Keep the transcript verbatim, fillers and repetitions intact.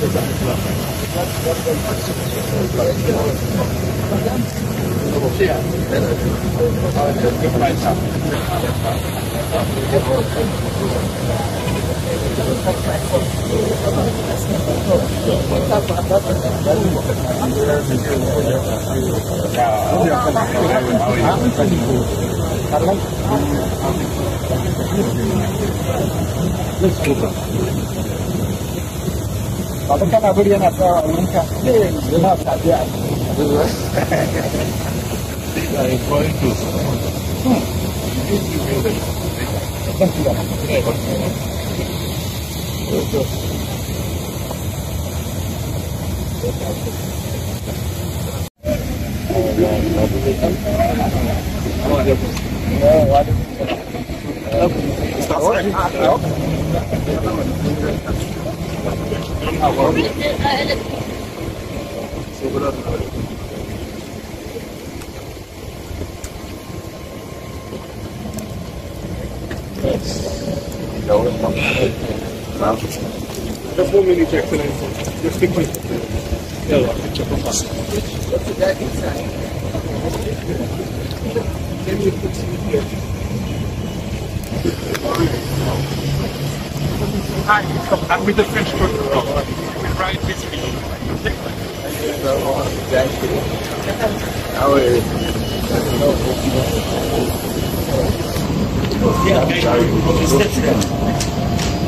Abang kan apa dia nak tahu lengkap dia nak tak dia. I'm going to. Just one minute, Jackson. Just stick with it. Yeah, I'll picture for fast. What's that inside? Can you put it here? Hi, I'm with the French protocol. We're right with me. How are you? Yeah, okay.